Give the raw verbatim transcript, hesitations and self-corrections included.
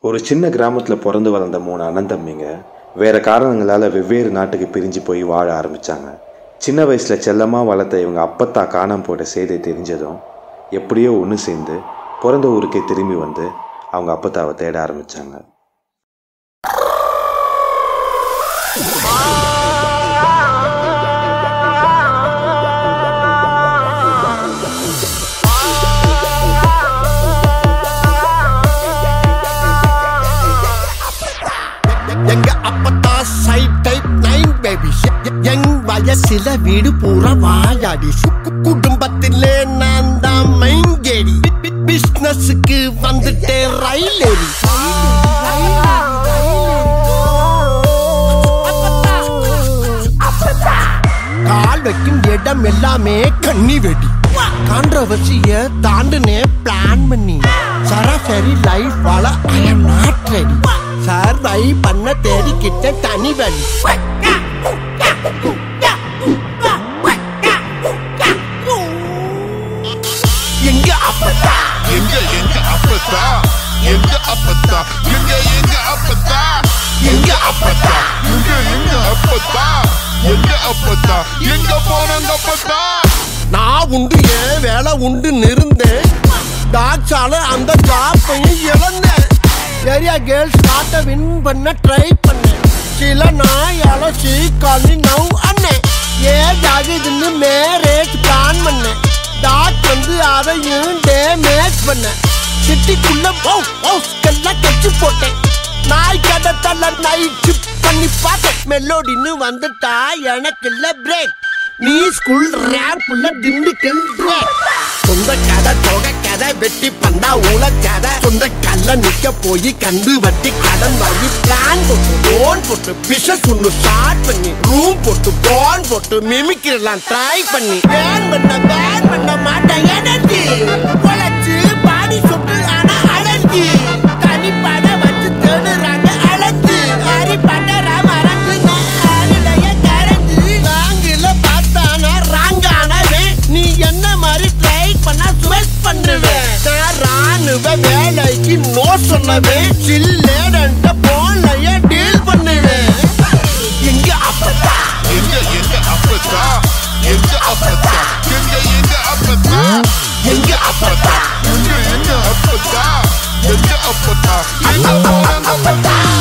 ஒரு சின்ன கிராமத்தில் பிறந்து வளர்ந்த மூணு அண்ணன் தம்பிங்க வேறு காரணங்களால் வெவ்வேறு நாட்டுக்கு பிரிஞ்சு போய் வாழ ஆரம்பித்தாங்க. சின்ன வயசில் செல்லமாக வளர்த்த இவங்க அப்பத்தா காணாமல் போட்ட செய்தி தெரிஞ்சதும் எப்படியோ ஒன்று சேர்ந்து பிறந்த ஊருக்கே திரும்பி வந்து அவங்க அப்பத்தாவை தேட ஆரம்பித்தாங்க. எங்க அப்பத்தா சைட் டைப் நைன் பேபி எங் வயசில வீடு பூரா வாயாடி குடும்பத்திலே நான் தான் மைங்கேடி பிசினஸுக்கு வந்துட்டே ரயில் ஏறி கால் வைக்கும் இடம் எல்லாமே கண்ணி வெடி கான்ட்ரோவர்சிய தாண்டுனே பிளான் பண்ணி சராசரி லைஃப் வாழ ஐ அம் நாட் ரெடி சர்வை பண்ண தேடிக்கிட்ட தனி வழி. எங்க அப்பத்தா எங்க எங்க அப்பத்தா எங்க அப்பத்தா எங்க எங்க அப்பத்தா எங்க அப்பத்தா எங்க எங்க அப்பத்தா எங்க அப்பத்தா எங்க போனங்க அப்பத்தா. நான் உண்டு ஏன் வேலை உண்டு நிருந்தேன் டாக்ஸால அந்த காப்பையும் இழந்தேன். ஏரியா கேர்ள்ஸ் காட்ட வின் பண்ண ட்ரை பண்ணேன். சில நாய் அலசி காலி நவ் அண்ணே ஏஜ் ஆகுதுன்னு மேரேஜ் பிளான் பண்ணேன். டாக் வந்து அதையும் டேமேஜ் பண்ணேன். சிட்டிக்குள்ள எல்லாம் கட்சி போட்டேன். நாய் கடத்தல நைட் பண்ணி பார்த்தேன். மெலோடின்னு வந்துட்டா எனக்கு இல்ல பிரேக். நீ ஸ்கூல் ரேப்ல திண்டுக்கல் பிரேக். சொந்த கதை தொகை கதை வெட்டி பந்தா உல கதை சொந்த கல்ல நிக்க போய் கண்டு வட்டி கடன் வாங்கி பிளான் போட்டு லோன் போட்டு பிசினஸ் ஒண்ணு ஸ்டார்ட் பண்ணி ரூம் போட்டு போன் போட்டு மிமிக்கிறலாம் ட்ரை பண்ணி பேன் பண்ண பேன் பண்ண மாட்டேன் எனர்ஜி பொழைச்சு பாடி சொட்டு ஆனா அலர்ஜி தனிப்பட வச்சு தேடுறாங்க அலர்ஜி ஹரி பட்டர மறந்து அருளைய கரைஞ்சு நாங்கில பார்த்தானா ராங்கானவே நீ என்ன மாதிரி ட்ரை பண்ணா ஸ்வெட் பண்ணுவேன். நான் ராணுவ வேலைக்கு நோ சொன்னவேன். சில்லேடன்ட்ட போன்லயே டீல் பண்ணுவேன். எங்க அப்பத்தா எங்க எங்க அப்பத்தா எங்க அப்பத்தா எங்க எங்க அப்பத்தா எங்க அப்பத்தா எங்க எங்க அப்பத்தா எங்க அப்பத்தா எங்க போனங்க அப்பத்தா.